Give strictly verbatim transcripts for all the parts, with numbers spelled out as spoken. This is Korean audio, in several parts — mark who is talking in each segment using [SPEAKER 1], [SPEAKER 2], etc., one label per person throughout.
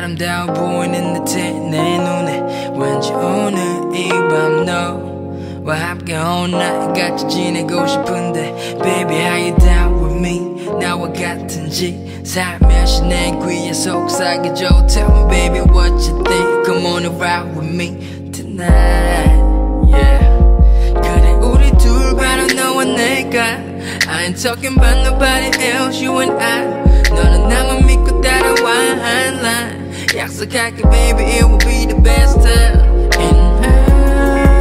[SPEAKER 1] 아름다워 보이는 듯해 내 눈에 왠지 오늘 이 밤 너와 함께 all night 같이 지내고 싶은데 Baby how you down with me 나와 같은지 살며시 내 귀에 속삭여줘 Tell me baby what you think Come on and ride with me tonight yeah 그래 우리 둘 바로 너와 내가 I ain't talking about nobody else you and I 너는 나만 믿고 따라와 한 line 약속할게 baby it will be the best time in our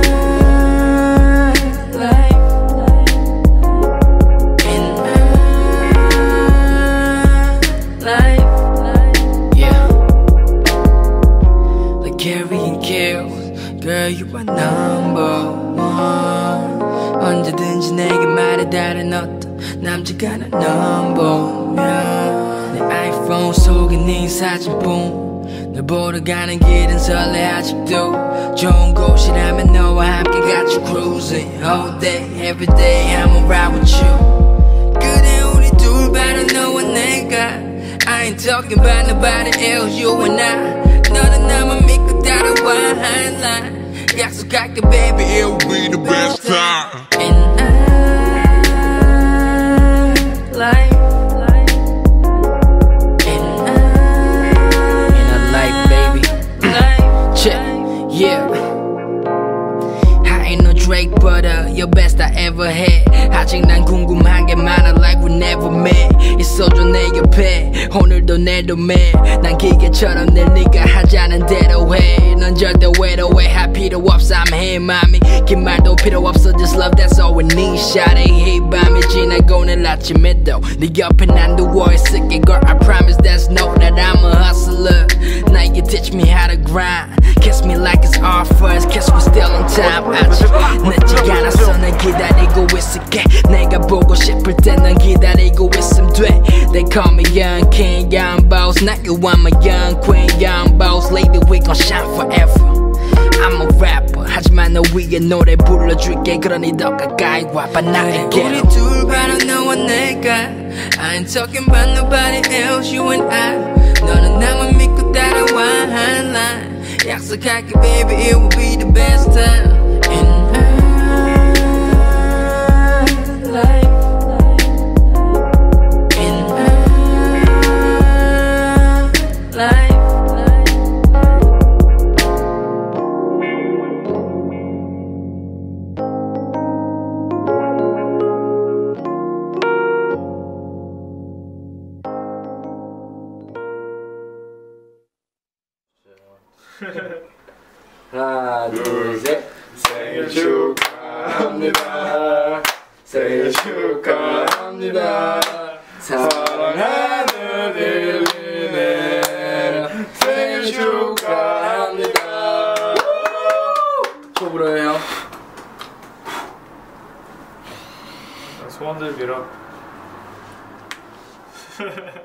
[SPEAKER 1] life in our life yeah like Carrie and Kills girl you are number one 언제든지 내게 말해 다른 어떤 남자가 난 number one 내 아이폰 속에 네 사진뿐 널 보러 가는 길은 설레 아직도 좋은 곳이라면 너와 함께 같이 cruising all day every day I'ma ride with you 그래 우리 둘 바로 너와 내가 I ain't talking about nobody else you and I 너는 나만 믿고 따라와 한 line 약속할게 baby it will be the best time in our life Yeah, I ain't no Drake, but uh, your best I ever had. 아직 난 궁금한 게 많아, like we never met. 있어줘 내 옆에, 오늘도 내일도 매. 난 기계처럼 늘 네가 하자는 대로 해. 넌 절대 외로워해, 할 필요 없어, I'm here, mommy. 긴 말도 필요 없어, just love, that's all we need. Shawty, 이 밤이 지나고 내일 아침에도 네 옆에 난 누워있을게, girl, I promise that's no that I'm a hustler. Now you teach me how to grind. Kiss me like it's our first kiss, we still on time. 아직 늦지 않았어, 난 기다리고 있을게. 내가 보고 싶을 때 난 기다리고 있음 돼. They call me young king, young boss. Now you want my young queen, young boss. Lady we gon' shine forever. I'm a rapper, 하지만 너 위에 노래 불러줄게. 그러니 더 가까이 와봐 나에게. 우리 둘 바로 너와 내가 I ain't talking about nobody else, you and I. 너는 나만 믿고 따라와 한 line 약속할게 baby it will be the best time in our life in our life
[SPEAKER 2] 하나 둘 셋 생일 축하합니다 생일 축하합니다 사랑하는 릴리네 생일 축하합니다 초 불어요
[SPEAKER 3] 소원들 빌어